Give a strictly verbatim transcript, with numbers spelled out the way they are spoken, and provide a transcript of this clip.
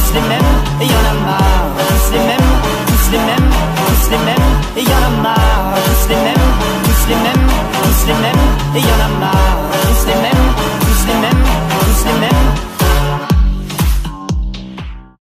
tous les mêmes, et y en a marre. Tous les mêmes, tous les mêmes, tous les mêmes.